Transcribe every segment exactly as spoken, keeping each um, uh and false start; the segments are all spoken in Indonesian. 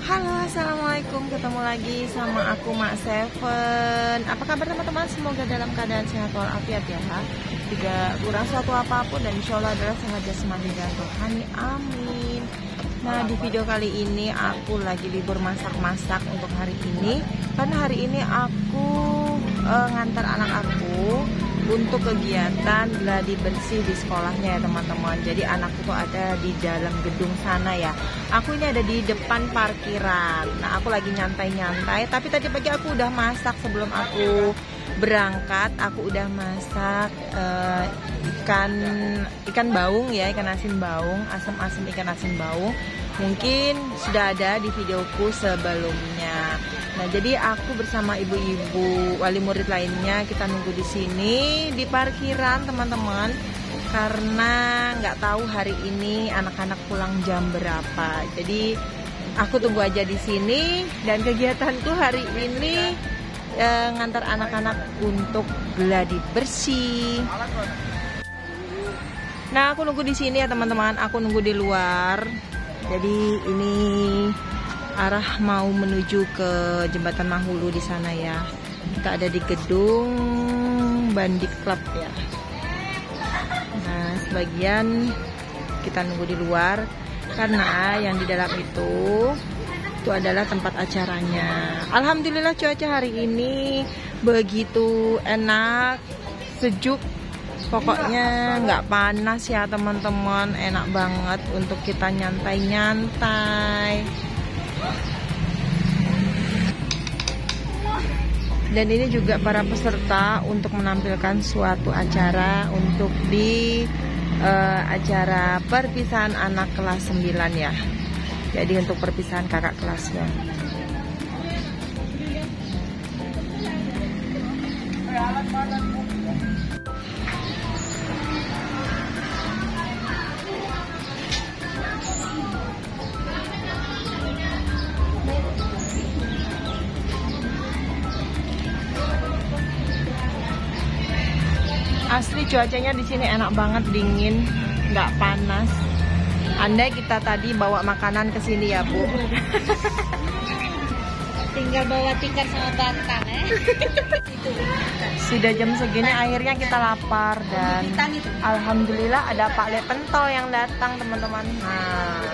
Halo, assalamualaikum. Ketemu lagi sama aku Mak Seven. Apa kabar teman-teman? Semoga dalam keadaan sehat walafiat ya. Tidak kurang suatu apapun dan insya Allah adalah sehat jasmani dan rohani. Amin. Nah, di video kali ini aku lagi libur masak-masak untuk hari ini. Karena hari ini aku uh, ngantar anak aku untuk kegiatan gladi bersih di sekolahnya ya teman-teman. Jadi anakku tuh ada di dalam gedung sana ya. Aku ini ada di depan parkiran. Nah, aku lagi nyantai-nyantai. Tapi tadi pagi aku udah masak sebelum aku berangkat. Aku udah masak uh, ikan ikan baung ya, ikan asin baung, asam-asam ikan asin baung. Mungkin sudah ada di videoku sebelumnya. Nah, jadi aku bersama ibu-ibu wali murid lainnya kita nunggu di sini di parkiran teman-teman, karena nggak tahu hari ini anak-anak pulang jam berapa. Jadi aku tunggu aja di sini dan kegiatanku hari ini eh, ngantar anak-anak untuk gladi bersih. Nah, aku nunggu di sini ya teman-teman. Aku nunggu di luar. Jadi ini arah mau menuju ke Jembatan Mahulu di sana ya. Kita ada di gedung Bandik Club ya. Nah, sebagian kita nunggu di luar karena yang di dalam itu itu adalah tempat acaranya. Alhamdulillah cuaca hari ini begitu enak, sejuk. Pokoknya nggak panas ya teman-teman, enak banget untuk kita nyantai-nyantai. Dan ini juga para peserta untuk menampilkan suatu acara untuk di uh, acara perpisahan anak kelas sembilan ya. Jadi untuk perpisahan kakak kelasnya. Asli cuacanya di sini enak banget, dingin, nggak panas. Andai kita tadi bawa makanan ke sini ya, Bu. Tinggal bawa tikar sama batang eh. Sudah jam segini akhirnya kita lapar dan alhamdulillah ada Pak Le Pentol yang datang, teman-teman. Nah,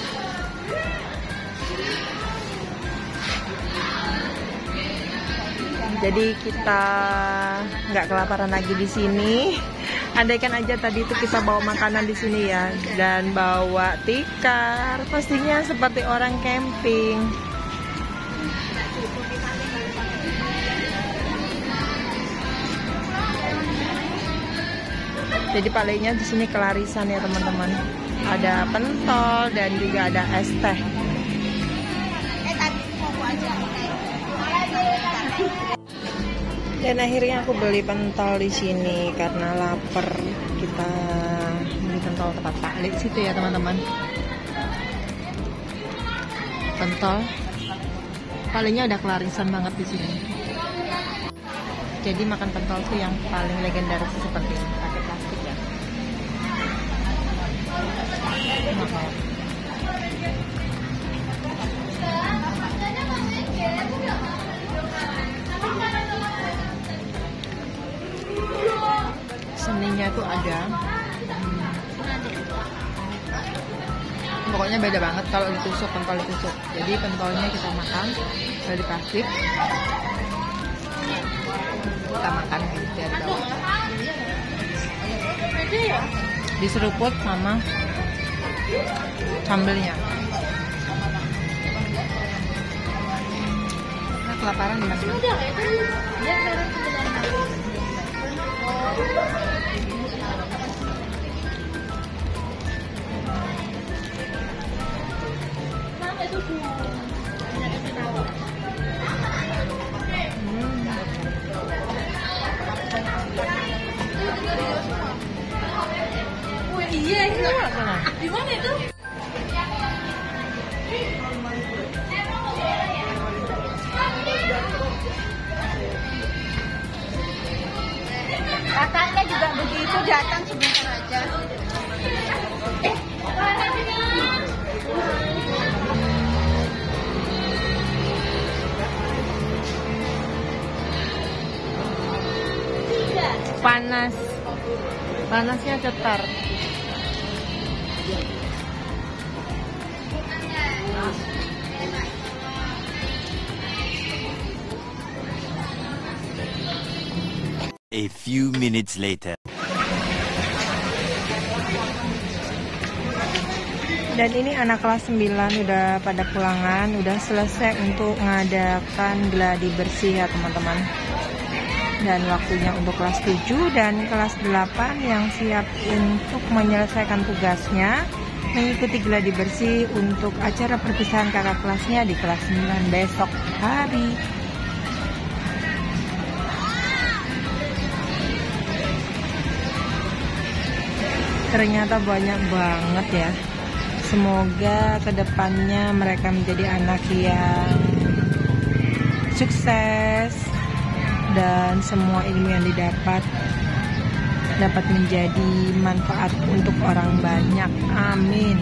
jadi kita nggak kelaparan lagi di sini. Andaikan aja tadi itu kita bawa makanan di sini ya dan bawa tikar, pastinya seperti orang camping. Jadi palingnya di sini kelarisan ya teman-teman. Ada pentol dan juga ada es teh. Dan akhirnya aku beli pentol di sini karena lapar. Kita beli pentol tempat Pak Le situ ya teman-teman. Pentol, palingnya udah kelarisan banget di sini. Jadi makan pentol tuh yang paling legendaris seperti ini, pakai plastik ya. Mahal. Seninya tuh ada, hmm, pokoknya beda banget kalau ditusuk, pentol ditusuk. Jadi pentolnya kita makan dari plastik, kita makan gitu dari bawah, diseruput sama sambelnya. Nah, kelaparan di masing. Iya, di mana itu? Katanya juga begitu, datang sebentar aja. Eh, panas. Panasnya cetar. A few minutes later. Dan ini anak kelas sembilan udah pada pulangan, udah selesai untuk mengadakan gladi bersih ya teman-teman. Dan waktunya untuk kelas tujuh dan kelas delapan yang siap untuk menyelesaikan tugasnya mengikuti gladi bersih untuk acara perpisahan kakak kelasnya di kelas sembilan besok hari. Ternyata banyak banget ya. Semoga kedepannya mereka menjadi anak yang sukses dan semua ilmu yang didapat dapat menjadi manfaat untuk orang banyak. Amin.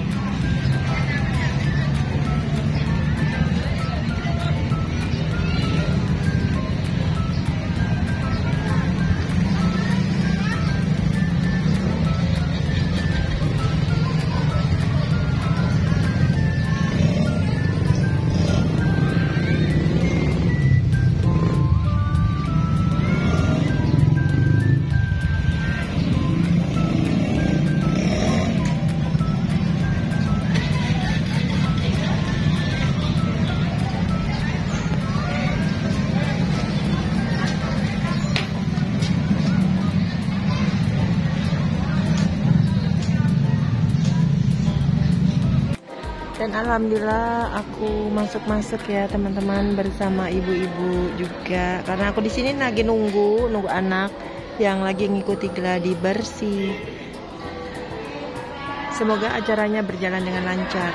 Dan alhamdulillah aku masuk-masuk ya teman-teman bersama ibu-ibu juga, karena aku di sini lagi nunggu nunggu anak yang lagi ngikuti gladi bersih. Semoga acaranya berjalan dengan lancar.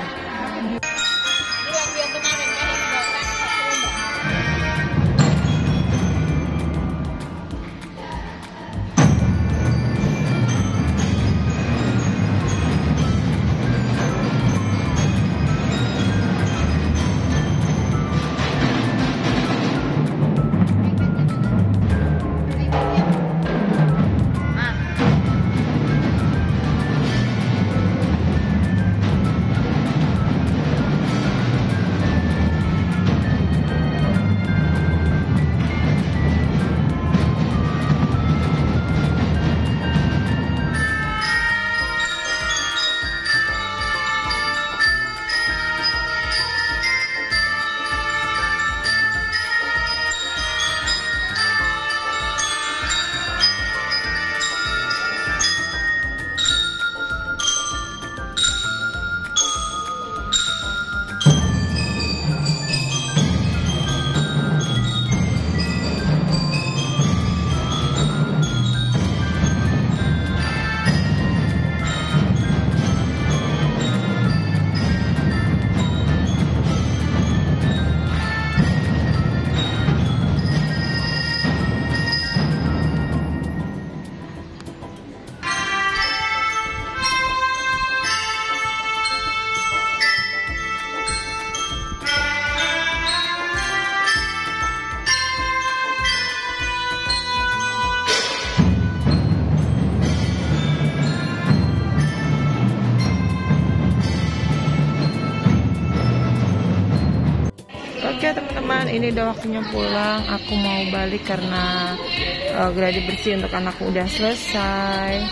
Oke teman-teman, ini udah waktunya pulang. Aku mau balik karena uh, gladi bersih untuk anakku udah selesai.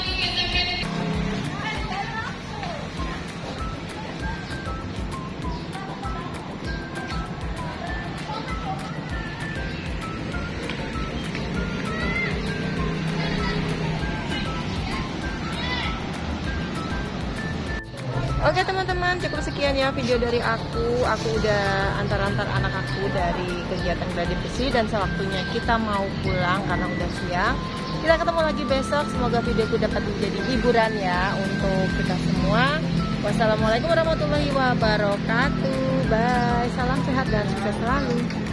Oke teman-teman, cukup sekian ya video dari aku. Aku udah antar-antar anak aku dari kegiatan gladi bersih dan sewaktunya kita mau pulang karena udah siang. Kita ketemu lagi besok. Semoga videoku dapat menjadi hiburan ya untuk kita semua. Wassalamualaikum warahmatullahi wabarakatuh. Bye. Salam sehat dan sukses selalu.